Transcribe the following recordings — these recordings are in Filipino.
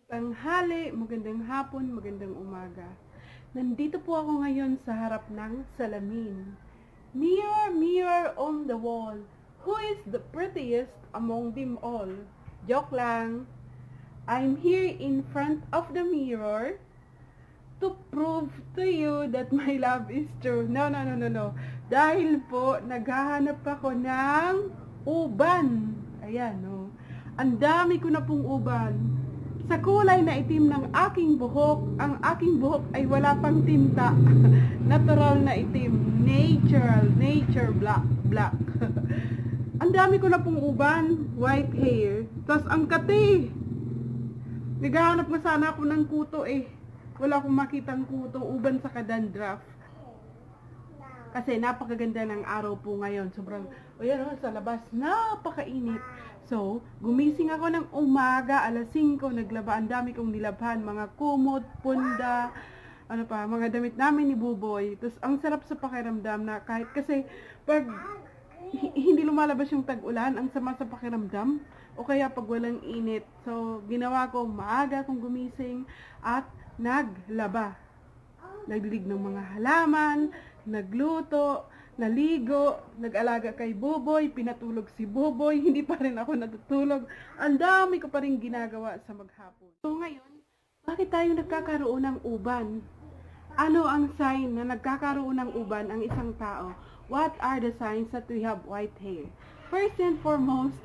Tanghali, magandang hapon, magandang umaga. Nandito po ako ngayon sa harap ng salamin. Mirror, mirror on the wall, who is the prettiest among them all? Joke lang. I'm here in front of the mirror to prove to you that my love is true. No. Dahil po, naghahanap ako ng uban. Ayan, no. Ang dami ko na pong uban. Sa kulay na itim ng aking buhok, ang aking buhok ay wala pang tinta. Natural na itim. Nature black. Ang dami ko na pong uban, white hair. Tapos ang kati. Naghahanap na sana ako ng kuto eh. Wala akong makitang kuto, uban sa kadandraf. Kasi napakaganda ng araw po ngayon. Sobrang, sa labas, napakainit. So, gumising ako ng umaga, alas 5, naglaba, ang dami kong nilabhan, mga kumot, punda, mga damit namin ni Buboy. Tapos, ang sarap sa pakiramdam na kahit, kasi, pag hindi lumalabas yung tag-ulan, ang sama sa pakiramdam, o kaya pag walang init. So, ginawa ko, maaga kong gumising, at naglaba. Nagdilig ng mga halaman, nagluto, naligo, nag-alaga kay Buboy, pinatulog si Buboy, hindi pa rin ako natutulog. Ang dami ko pa rin ginagawa sa maghapon. So ngayon, bakit tayo nagkakaroon ng uban? Ano ang sign na nagkakaroon ng uban ang isang tao? What are the signs that we have white hair? First and foremost,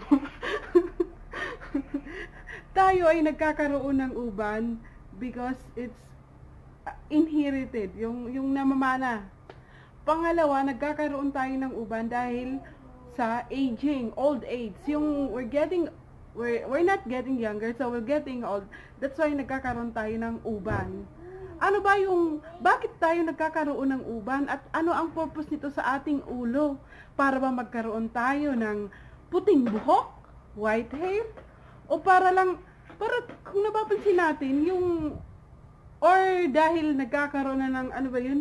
tayo ay nagkakaroon ng uban because it's inherited, yung namamana. Pangalawa, nagkakaroon tayo ng uban dahil sa aging, old age. Yung we're not getting younger, so we're getting old. That's why nagkakaroon tayo ng uban. Ano ba bakit tayo nagkakaroon ng uban at ano ang purpose nito sa ating ulo? Para ba magkaroon tayo ng puting buhok, white hair? O para kung napapansin natin, or dahil nagkakaroon na ng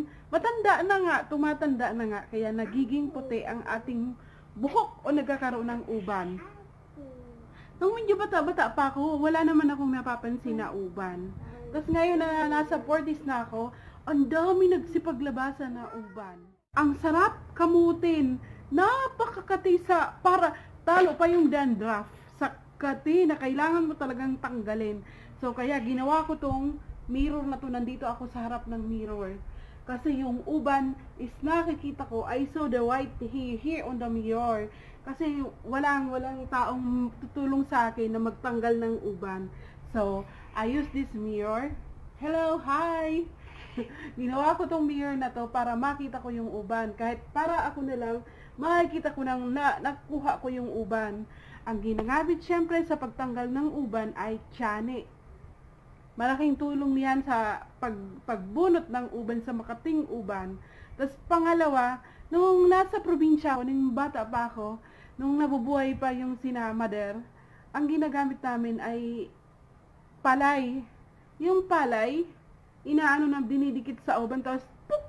tumatanda na nga, kaya nagiging puti ang ating buhok o nagkakaroon ng uban. Nung medyo bata-bata pa ako, wala naman akong napapansin na uban. Tapos ngayon na nasa 40s na ako, ang dami nagsipaglabasan na uban. Ang sarap kamutin, napakakati para talo pa yung dandruff sa kati na kailangan mo talagang tanggalin. So kaya ginawa ko tong mirror na to, nandito ako sa harap ng mirror. Kasi yung uban is nakikita ko, I saw the white hair here on the mirror. Kasi walang taong tutulong sa akin na magtanggal ng uban. So, I use this mirror. Hello, hi! Ginawa ko tong mirror na to para makita ko yung uban. Kahit para ako na lang, makikita ko nang nakuha ko yung uban. Ang ginagamit syempre sa pagtanggal ng uban ay tiyanik. Malaking tulong niyan sa pagbunot ng uban sa makating uban. Tapos pangalawa, nung nasa probinsya ako, nung bata pa ako, nung nabubuhay pa yung sina mother, ang ginagamit namin ay palay. Yung palay, dinidikit sa uban, tapos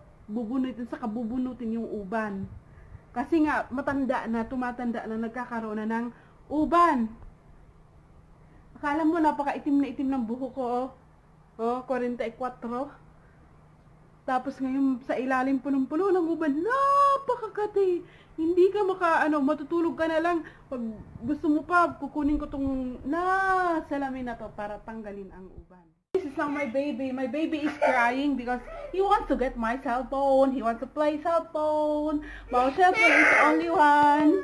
bubunutin yung uban. Kasi nga, tumatanda na, nagkakaroon na ng uban. Akala mo, napaka-itim na itim ng buhok ko, 44. Tapos ngayon, sa ilalim punong-puno ng uban, napakakati. Hindi ka matutulog ka na lang. Pag gusto mo pa, kukunin ko tong salamin na to para tanggalin ang uban. This is not my baby. My baby is crying because he wants to get my cell phone. He wants to play cell phone. My cell phone is the only one.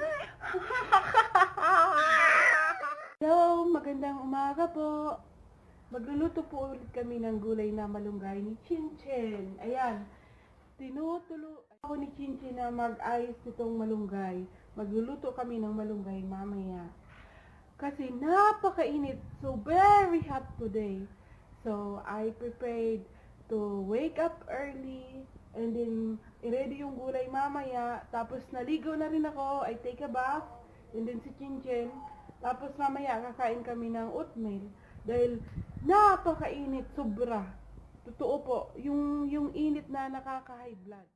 Hello, magandang umaga po. Magluluto po ulit kami ng gulay na malunggay ni Chinchin. Ayan, tinutulo ako ni Chinchin na mag-ayos nitong malunggay. Magluluto kami ng malunggay mamaya. Kasi napakainit, so very hot today. So, I prepared to wake up early and then i-ready yung gulay mamaya. Tapos naligo na rin ako, I take a bath. And then si Chinchin, tapos mamaya kakain kami ng oatmeal. Dahil napakainit, sobra. Totoo po, yung init na nakaka-high blood.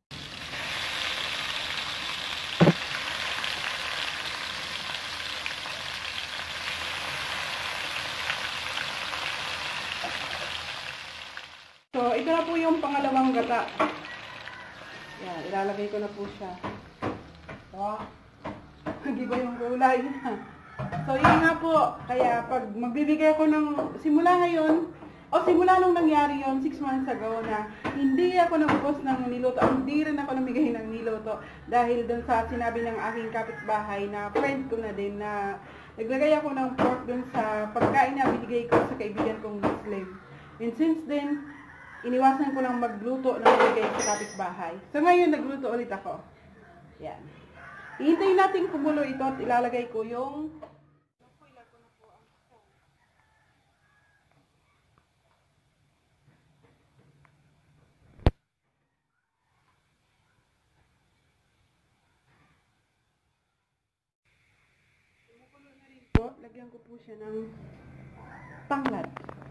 So, ito na po yung pangalawang gata. Yan, ilalagay ko na po siya. So, nag-iba yung kulay. So, yun nga po. Kaya, pag magbibigay ako ng, simula ngayon, simula nung nangyari yon 6 months ago na hindi ako nag-post ng niluto, hindi rin ako namigay ng niluto dahil dun sa sinabi ng aking kapitbahay na friend ko na din na naglagay ako ng pork dun sa pagkain na binigay ko sa kaibigan kong Muslim. And since then, iniwasan ko lang magluto ng binigay sa kapitbahay. So ngayon, nagluto ulit ako. Yan. Ihintayin natin kumulo ito at ilalagay ko yung lagyan ko po siya ng tanglad.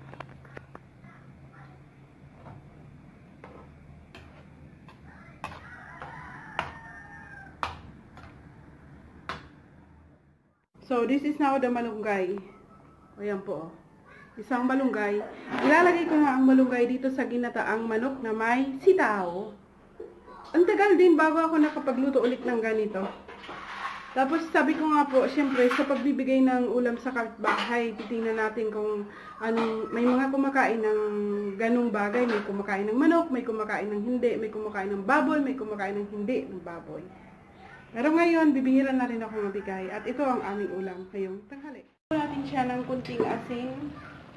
So, this is now the malunggay. Ayan po. Isang malunggay. Ilalagay ko na ang malunggay dito sa ginataang manok na may sitaw. Ang tagal din bago ako nakapagluto ulit ng ganito. Tapos sabi ko nga po, syempre sa pagbibigay ng ulam sa kapitbahay, titingnan natin kung may mga kumakain ng ganung bagay, may kumakain ng manok, may kumakain ng hindi, may kumakain ng baboy, may kumakain ng hindi ng baboy. Pero ngayon, bibihira na rin ako mabigay at ito ang aming ulam ngayong tanghali. Natin siya ng kunting asin,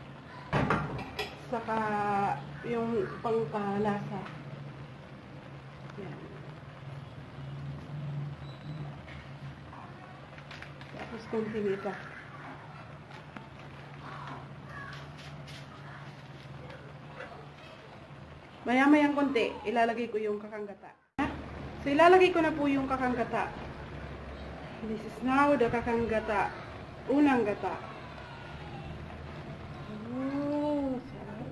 saka yung pangpalasa. Yan. Tapos kunting ito. Maya-mayang konti, ilalagay ko yung kakanggata. So, ilalagay ko na po yung kakanggata. This is now the kakanggata. Unang gata. Oh, sarap.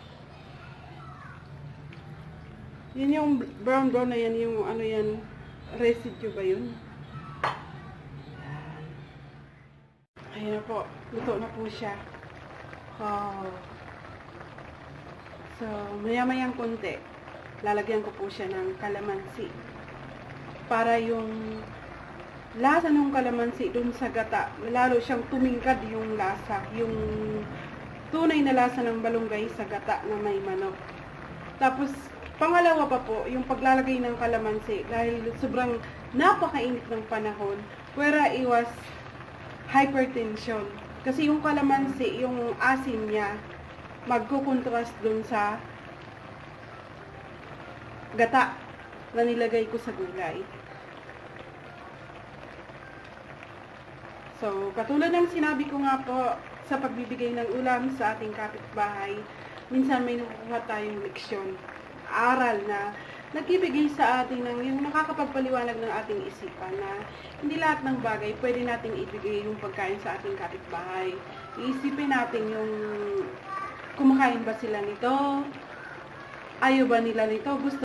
Yun yung brown na yan, yung ano yan, residue ba yun? Ayan na po, luto na po siya. Oh. So, maya-mayang konti, lalagyan ko po siya ng kalamansi. Para yung lasa ng kalamansi dun sa gata, lalo siyang tumingkad yung lasa, yung tunay na lasa ng malunggay sa gata na may manok. Tapos, pangalawa pa po, yung paglalagay ng kalamansi, dahil sobrang napakainit ng panahon, where iwas hypertension. Kasi yung kalamansi, yung asin niya, magkukontrast dun sa gata na nilagay ko sa gulay. So, katulad ng sinabi ko nga po sa pagbibigay ng ulam sa ating kapitbahay, minsan may nakukuha tayong leksyon, aral na nagbibigay sa atin ng yung nakakapagpaliwanag ng ating isipan na hindi lahat ng bagay pwede nating ibigay yung pagkain sa ating kapitbahay. Iisipin natin yung kumakain ba sila nito, ayaw ba nila nito, gusto